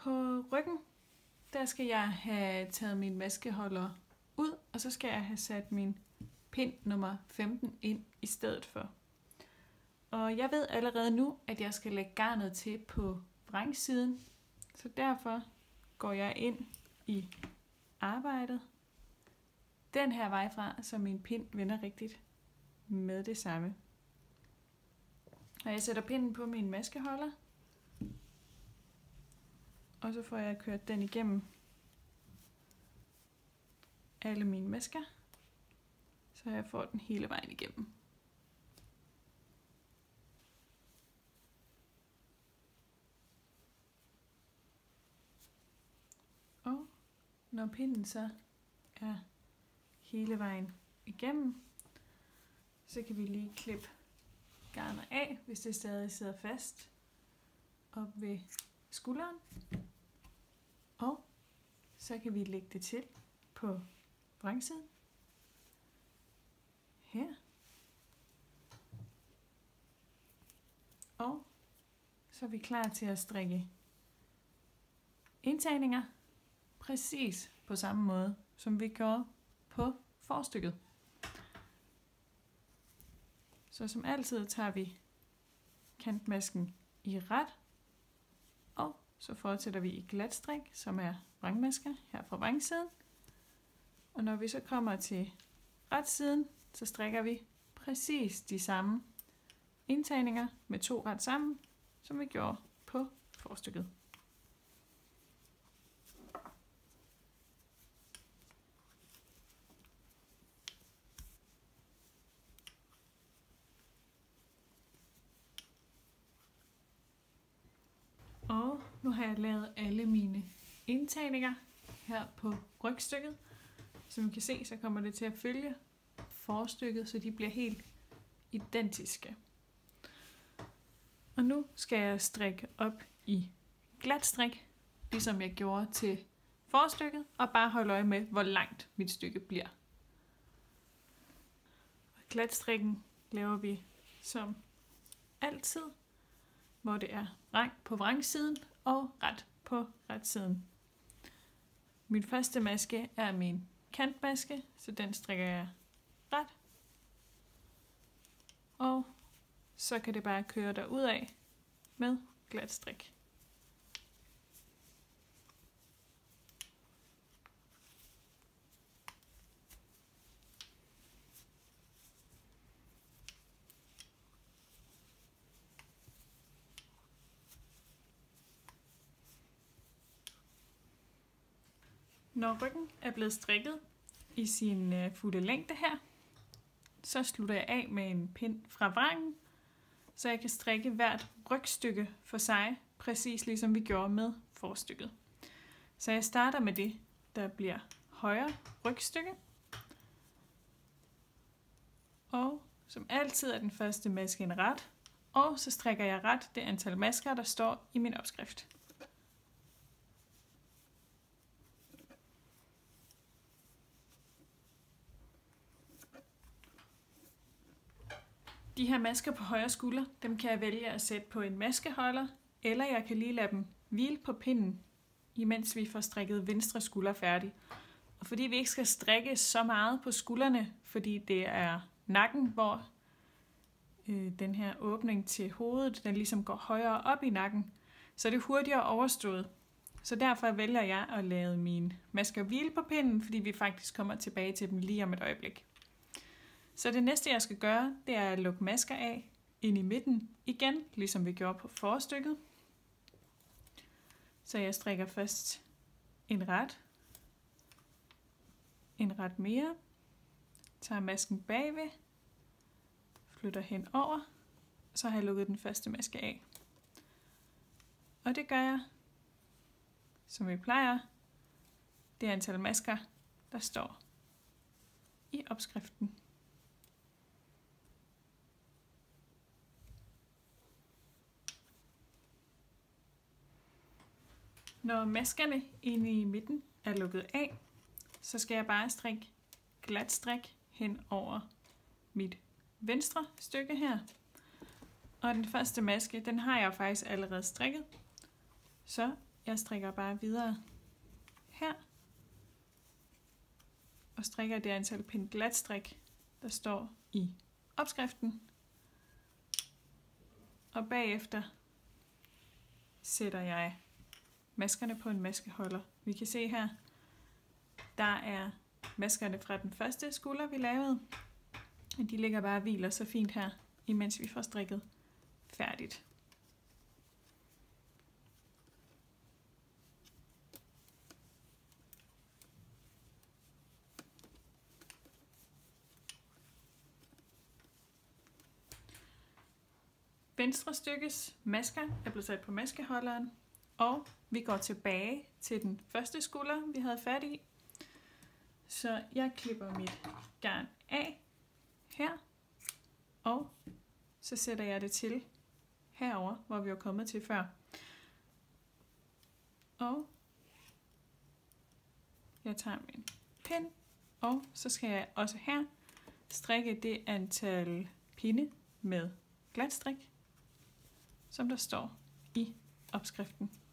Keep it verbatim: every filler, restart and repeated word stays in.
På ryggen, der skal jeg have taget min maskeholder ud, og så skal jeg have sat min pind nummer femten ind i stedet for. Og jeg ved allerede nu, at jeg skal lægge garnet til på vrangsiden, så derfor går jeg ind i arbejdet den her vej fra, så min pind vender rigtigt med det samme. Og jeg sætter pinden på min maskeholder, og så får jeg kørt den igennem alle mine masker, så jeg får den hele vejen igennem. Og når pinden så er hele vejen igennem, så kan vi lige klippe garnet af, hvis det stadig sidder fast op ved skulderen. Og så kan vi lægge det til på vrangsiden. Her. Og så er vi klar til at strikke indtagninger præcis på samme måde, som vi gjorde på forstykket. Så som altid tager vi kantmasken i ret, og så fortsætter vi i glatstrik, som er vrangmasker her fra vrangsiden. Og når vi så kommer til retsiden, så strikker vi præcis de samme indtagninger med to ret sammen, som vi gjorde på forstykket. Og nu har jeg lavet alle mine indtagninger her på rygstykket. Som I kan se, så kommer det til at følge forstykket, så de bliver helt identiske. Og nu skal jeg strikke op i glatstrik, ligesom jeg gjorde til forstykket, og bare holde øje med, hvor langt mit stykke bliver. Og glatstrikken laver vi som altid, hvor det er vrang på vrangsiden og ret på retsiden. Min første maske er min kantmaske, så den strikker jeg ret. Og så kan det bare køre derudad med glatstrik. Når ryggen er blevet strikket i sin øh, fulde længde her, så slutter jeg af med en pind fra vrangen, så jeg kan strikke hvert rygstykke for sig, præcis ligesom vi gjorde med forstykket. Så jeg starter med det, der bliver højre rygstykke. Og som altid er den første maske en ret, og så strikker jeg ret det antal masker, der står i min opskrift. De her masker på højre skulder, dem kan jeg vælge at sætte på en maskeholder, eller jeg kan lige lade dem hvile på pinden, imens vi får strikket venstre skulder færdig. Og fordi vi ikke skal strikke så meget på skuldrene, fordi det er nakken, hvor øh, den her åbning til hovedet, den ligesom går højere op i nakken, så er det hurtigere overstået. Så derfor vælger jeg at lade mine masker hvile på pinden, fordi vi faktisk kommer tilbage til dem lige om et øjeblik. Så det næste jeg skal gøre, det er at lukke masker af ind i midten igen, ligesom vi gjorde på forstykket. Så jeg strikker først en ret, en ret mere, tager masken bagved, flytter hen over, så har jeg lukket den første maske af. Og det gør jeg, som vi plejer, det antal masker, der står i opskriften. Når maskerne inde i midten er lukket af, så skal jeg bare strikke glat strik hen over mit venstre stykke her. Og den første maske, den har jeg faktisk allerede strikket. Så jeg strikker bare videre her, og strikker det antal pind glatstrik, der står i opskriften. Og bagefter sætter jeg maskerne på en maskeholder. Vi kan se her, der er maskerne fra den første skulder, vi lavede. Og de ligger bare og hviler så fint her, imens vi får strikket færdigt. Venstre stykkes masker er blevet sat på maskeholderen, og vi går tilbage til den første skulder, vi havde fat i. Så jeg klipper mit garn af her, og så sætter jeg det til herover, hvor vi var kommet til før. Og jeg tager min pind, og så skal jeg også her strikke det antal pinde med glatstrik, som der står i opskriften.